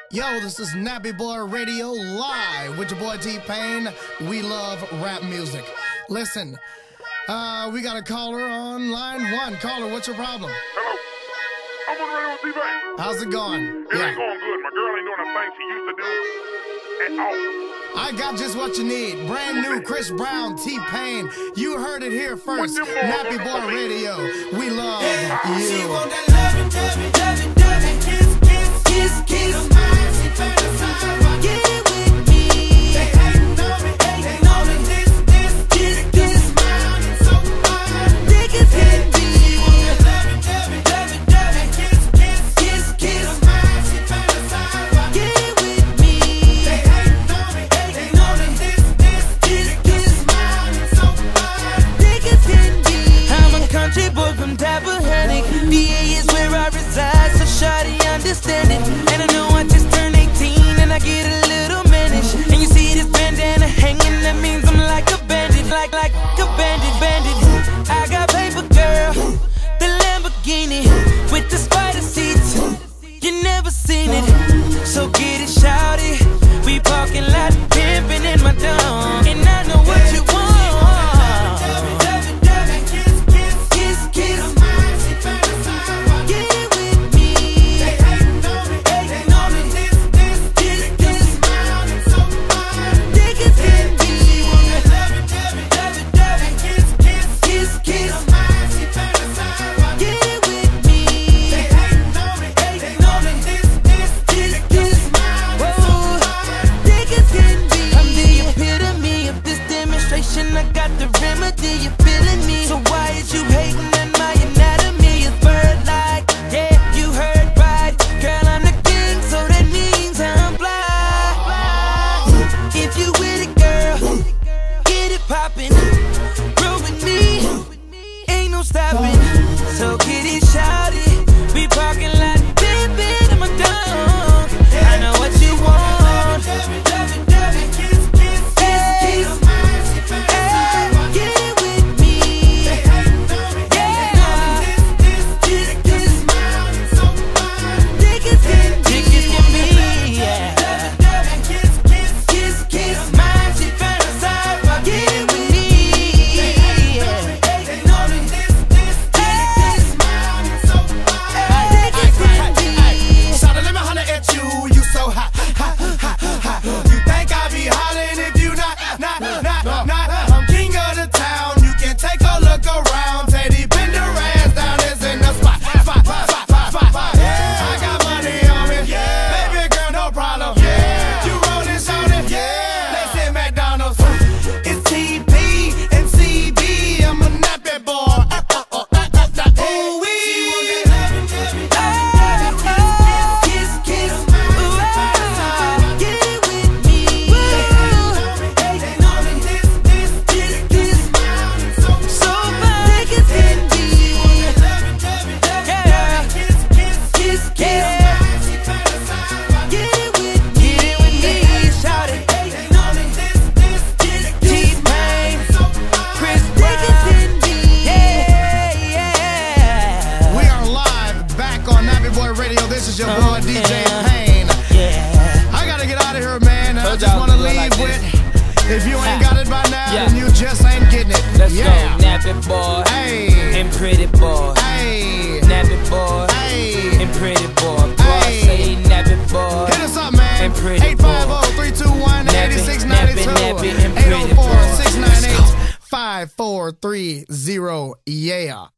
Yo, this is Nappy Boy Radio live with your boy T-Pain. We love rap music. Listen, we got a caller on line one. Caller, what's your problem? Hello. I'm on the radio with T-Pain. How's it going? It ain't going good. My girl ain't doing a thing she used to do at all. I got just what you need. Brand new Chris Brown, T-Pain. You heard it here first. What them Nappy boys Boy want Radio. We love She you. want that loving, kiss, kiss, kiss. She fantasize, get it with me. They hating on me, this smile is so fine. Thick as can be. She want that loving, kiss, kiss. She fantasize, get it with me. They hating on me, this smile is so fine. Thick as can be. I'm a country boy from Tappahannock. VA is where I reside, so shawty understand it. And I know I just turned 18 and I get a little mannish. And you see this bandana hanging, that means I'm like a bandit, like a bandit. I got paper, girl, the Lamborghini with the spider seats. You never seen it, so get it, shawty. We parking lot pimping in my dome, and I know what you want. I got the remedy, you feeling me? So why is you hating on my anatomy? It's bird-like, yeah, you heard right. Girl, I'm the king, so that means I'm fly. If you with it, girl, get it poppin'. Roll with me, ain't no stopping. So get it shouted, we parking lot, pimpin' in my dome. I know what you want. This is your boy DJ Pain. I gotta get out of here, man. I just wanna leave with, if you ain't got it by now, then you just ain't getting it. Let's go, Nappy Boy, hey, and Pretty Boy, hey, Nappy Boy, hey, and Pretty Boy. Boy, say Nappy Boy, hit us up, man. And Pretty Boy. 850-321-8692, 804-698-5430. Yeah.